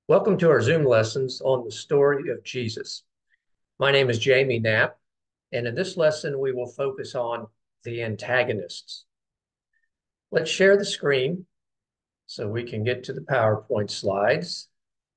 Welcome to our Zoom lessons on the story of Jesus. My name is Jamie Knapp, and in this lesson, we will focus on the antagonists. Let's share the screen so we can get to the PowerPoint slides.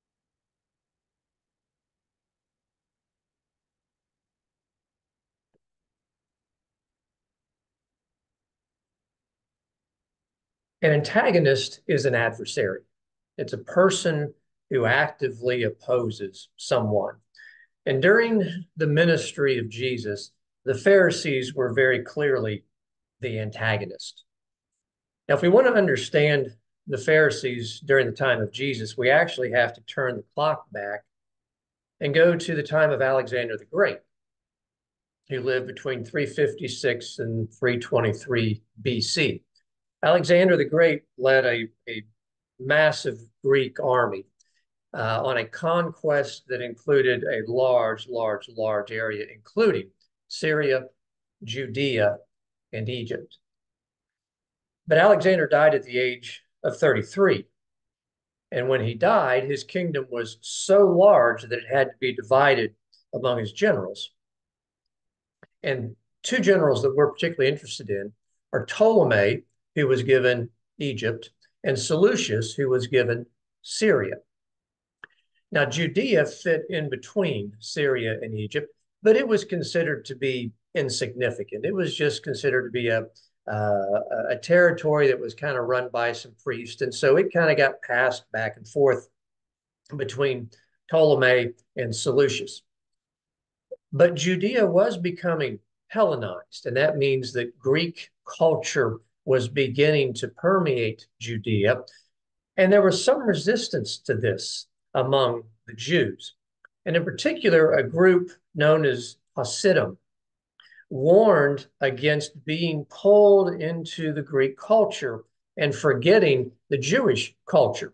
An antagonist is an adversary. It's a person who actively opposes someone. And during the ministry of Jesus, the Pharisees were very clearly the antagonist. Now, if we want to understand the Pharisees during the time of Jesus, we actually have to turn the clock back and go to the time of Alexander the Great, who lived between 356 and 323 BC. Alexander the Great led a massive Greek army on a conquest that included a large area, including Syria, Judea, and Egypt. But Alexander died at the age of 33. And when he died, his kingdom was so large that it had to be divided among his generals. And two generals that we're particularly interested in are Ptolemy, who was given Egypt, and Seleucus, who was given Syria. Now, Judea fit in between Syria and Egypt, but it was considered to be insignificant. It was just considered to be a territory that was kind of run by some priests. And so it kind of got passed back and forth between Ptolemy and Seleucus. But Judea was becoming Hellenized, and that means that Greek culture was beginning to permeate Judea. And there was some resistance to this among the Jews. And in particular, a group known as Hasidim warned against being pulled into the Greek culture and forgetting the Jewish culture.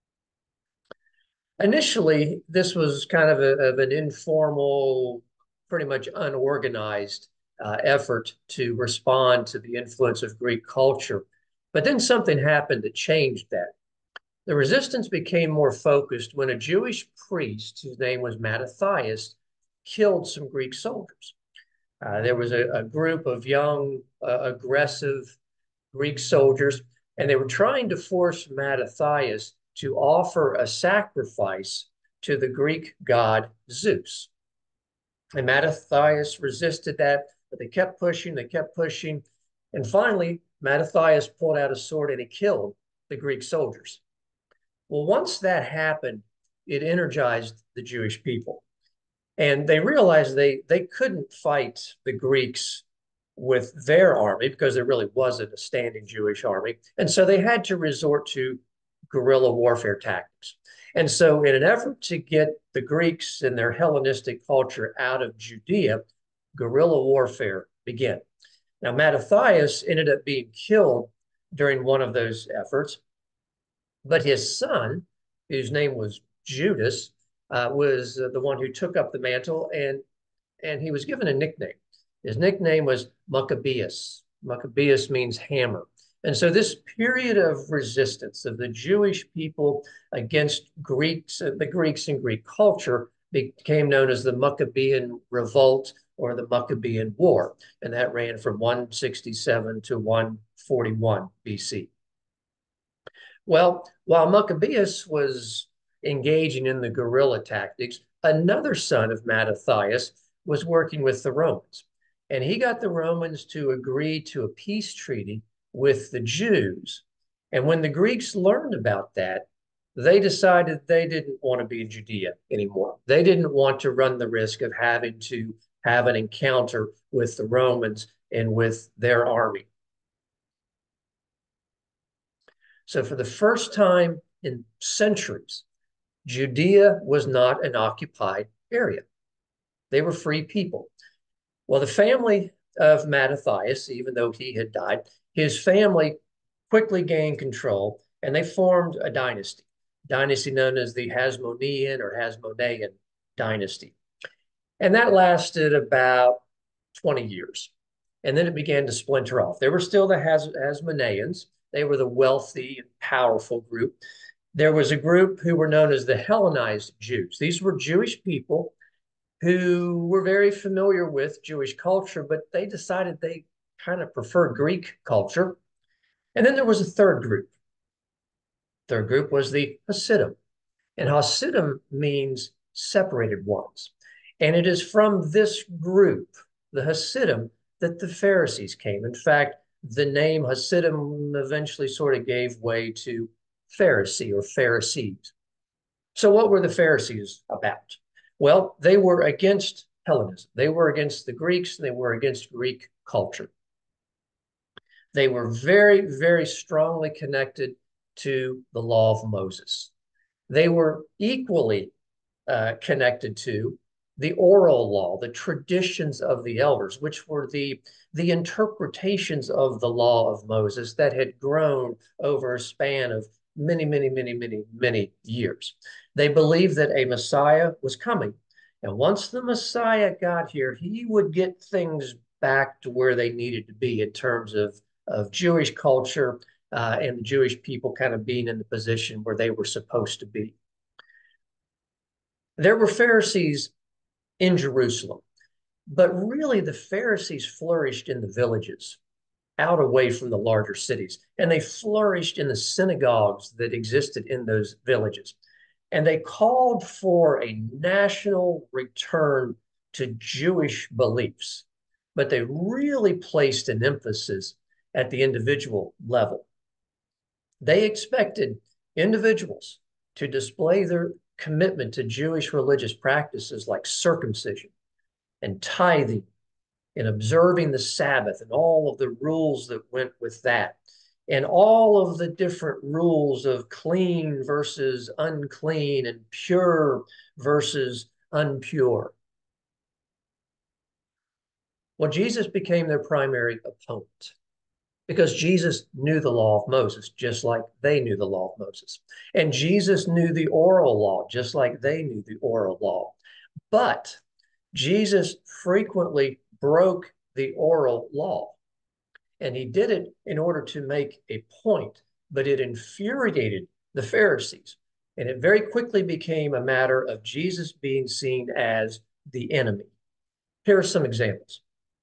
Initially, this was kind of an informal, pretty much unorganized effort to respond to the influence of Greek culture. But then something happened that changed that. The resistance became more focused when a Jewish priest, whose name was Mattathias, killed some Greek soldiers. There was a group of young, aggressive Greek soldiers, and they were trying to force Mattathias to offer a sacrifice to the Greek god Zeus. And Mattathias resisted that, but they kept pushing. And finally, Mattathias pulled out a sword and he killed the Greek soldiers. Well, once that happened, it energized the Jewish people. And they realized they couldn't fight the Greeks with their army because there really wasn't a standing Jewish army. And so they had to resort to guerrilla warfare tactics. And so, in an effort to get the Greeks and their Hellenistic culture out of Judea, guerrilla warfare began. Now, Mattathias ended up being killed during one of those efforts, but his son, whose name was Judas, was the one who took up the mantle, and he was given a nickname. His nickname was Maccabeus. Maccabeus means hammer. And so this period of resistance of the Jewish people against the Greeks and Greek culture became known as the Maccabean Revolt or the Maccabean War. And that ran from 167 to 141 BC. Well, while Maccabeus was engaging in the guerrilla tactics, another son of Mattathias was working with the Romans. And he got the Romans to agree to a peace treaty with the Jews. And when the Greeks learned about that, they decided they didn't want to be in Judea anymore. They didn't want to run the risk of having to have an encounter with the Romans and with their army. So for the first time in centuries, Judea was not an occupied area. They were free people. Well, the family of Mattathias, even though he had died, his family quickly gained control and they formed a dynasty known as the Hasmonean or Hasmonean dynasty. And that lasted about 20 years. And then it began to splinter off. There were still the Hasmoneans. They were the wealthy and powerful group. There was a group who were known as the Hellenized Jews. These were Jewish people who were very familiar with Jewish culture, but they decided they kind of preferred Greek culture. And then there was a third group. Third group was the Hasidim. And Hasidim means separated ones. And it is from this group, the Hasidim, that the Pharisees came. In fact, the name Hasidim eventually sort of gave way to Pharisee or Pharisees. So what were the Pharisees about? Well, they were against Hellenism. They were against the Greeks. They were against Greek culture. They were very, very strongly connected to the law of Moses. They were equally connected to the oral law, the traditions of the elders, which were the interpretations of the law of Moses that had grown over a span of many, many, many, many, many years. They believed that a Messiah was coming. And once the Messiah got here, he would get things back to where they needed to be in terms of Jewish culture and the Jewish people kind of being in the position where they were supposed to be. There were Pharisees in Jerusalem, but really the Pharisees flourished in the villages, out away from the larger cities, and they flourished in the synagogues that existed in those villages. And they called for a national return to Jewish beliefs, but they really placed an emphasis at the individual level. They expected individuals to display their commitment to Jewish religious practices like circumcision and tithing and observing the Sabbath and all of the rules that went with that, and all of the different rules of clean versus unclean and pure versus unpure. Well, Jesus became their primary opponent because Jesus knew the law of Moses, just like they knew the law of Moses. And Jesus knew the oral law, just like they knew the oral law. But Jesus frequently broke the oral law. And he did it in order to make a point, but it infuriated the Pharisees. And it very quickly became a matter of Jesus being seen as the enemy. Here are some examples.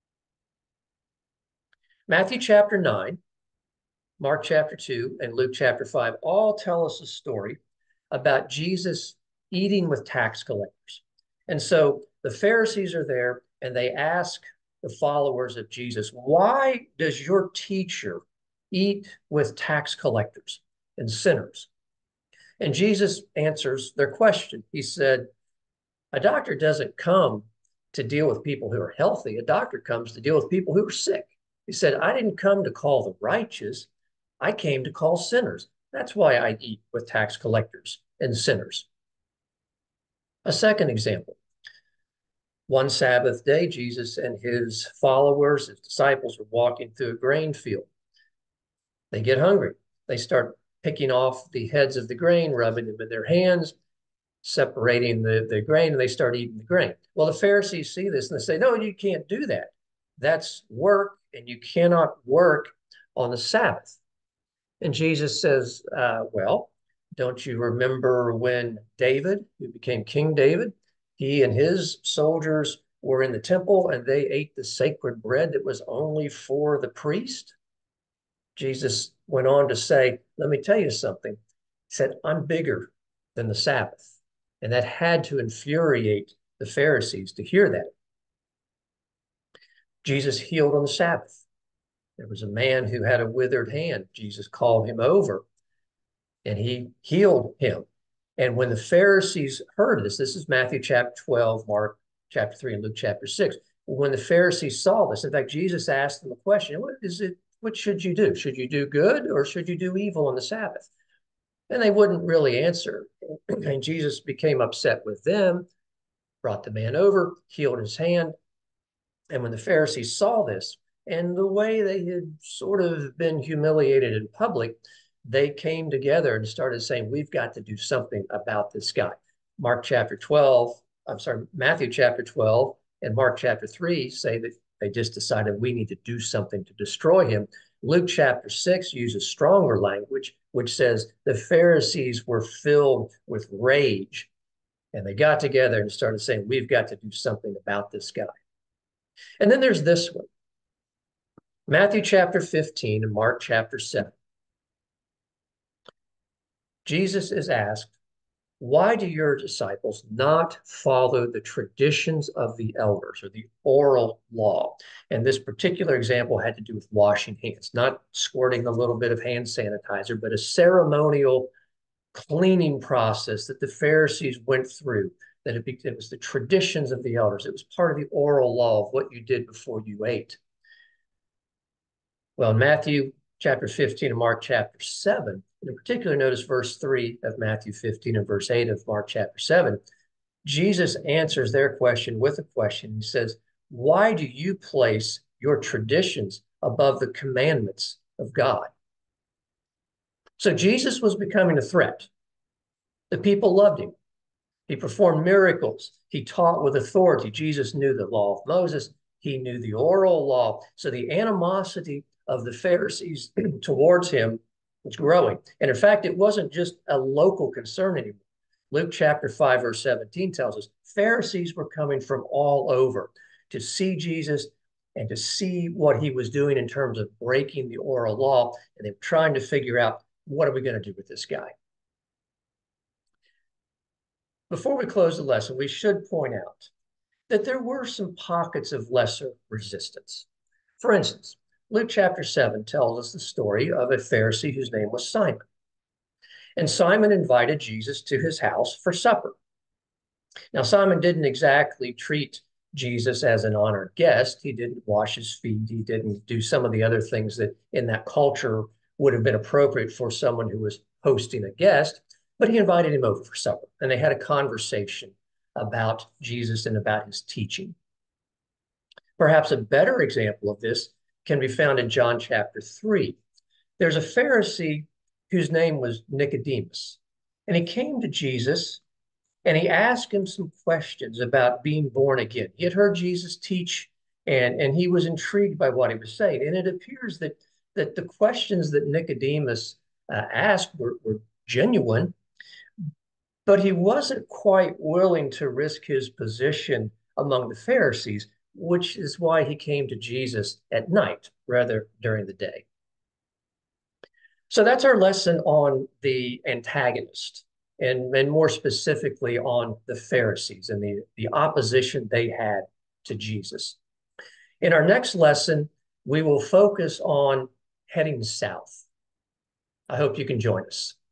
Matthew chapter 9, Mark chapter 2, and Luke chapter 5 all tell us a story about Jesus eating with tax collectors. And so the Pharisees are there and they ask the followers of Jesus, why does your teacher eat with tax collectors and sinners? And Jesus answers their question. He said, a doctor doesn't come to deal with people who are healthy. A doctor comes to deal with people who are sick. He said, I didn't come to call the righteous. I came to call sinners. That's why I eat with tax collectors and sinners. A second example. One Sabbath day, Jesus and his followers, his disciples, are walking through a grain field. They get hungry. They start picking off the heads of the grain, rubbing them in their hands, separating the grain, and they start eating the grain. Well, the Pharisees see this and they say, no, you can't do that. That's work, and you cannot work on the Sabbath. And Jesus says, well, don't you remember when David, who became King David, he and his soldiers were in the temple and they ate the sacred bread that was only for the priest? Jesus went on to say, let me tell you something. He said, I'm bigger than the Sabbath. And that had to infuriate the Pharisees to hear that. Jesus healed on the Sabbath. There was a man who had a withered hand. Jesus called him over and he healed him. And when the Pharisees heard this, this is Matthew chapter 12, Mark chapter 3, and Luke chapter 6. When the Pharisees saw this, in fact, Jesus asked them a question, what should you do? Should you do good or should you do evil on the Sabbath? And they wouldn't really answer. And Jesus became upset with them, brought the man over, healed his hand. And when the Pharisees saw this, and the way they had sort of been humiliated in public, they came together and started saying, we've got to do something about this guy. Matthew chapter 12 and Mark chapter 3 say that they just decided we need to do something to destroy him. Luke chapter 6 uses stronger language, which says the Pharisees were filled with rage and they got together and started saying, we've got to do something about this guy. And then there's this one, Matthew chapter 15 and Mark chapter 7. Jesus is asked, why do your disciples not follow the traditions of the elders or the oral law? And this particular example had to do with washing hands, not squirting a little bit of hand sanitizer, but a ceremonial cleaning process that the Pharisees went through, that it was the traditions of the elders. It was part of the oral law of what you did before you ate. Well, in Matthew chapter 15 and Mark chapter 7, in particular, notice verse 3 of Matthew 15 and verse 8 of Mark chapter 7, Jesus answers their question with a question. He says, why do you place your traditions above the commandments of God? So Jesus was becoming a threat. The people loved him. He performed miracles. He taught with authority. Jesus knew the law of Moses. He knew the oral law. So the animosity of the Pharisees towards him was growing. And in fact, it wasn't just a local concern anymore. Luke chapter 5, verse 17 tells us Pharisees were coming from all over to see Jesus and to see what he was doing in terms of breaking the oral law. And they were trying to figure out, what are we going to do with this guy? Before we close the lesson, we should point out that there were some pockets of lesser resistance. For instance, Luke chapter 7 tells us the story of a Pharisee whose name was Simon. And Simon invited Jesus to his house for supper. Now, Simon didn't exactly treat Jesus as an honored guest. He didn't wash his feet. He didn't do some of the other things that in that culture would have been appropriate for someone who was hosting a guest. But he invited him over for supper, and they had a conversation about Jesus and about his teaching. Perhaps a better example of this can be found in John chapter 3. There's a Pharisee whose name was Nicodemus, and he came to Jesus and he asked him some questions about being born again. He had heard Jesus teach, and he was intrigued by what he was saying. And it appears that the questions that Nicodemus asked were genuine, but he wasn't quite willing to risk his position among the Pharisees, which is why he came to Jesus at night rather during the day. So that's our lesson on the antagonist, and more specifically on the Pharisees and the opposition they had to Jesus. In our next lesson, we will focus on heading south. I hope you can join us.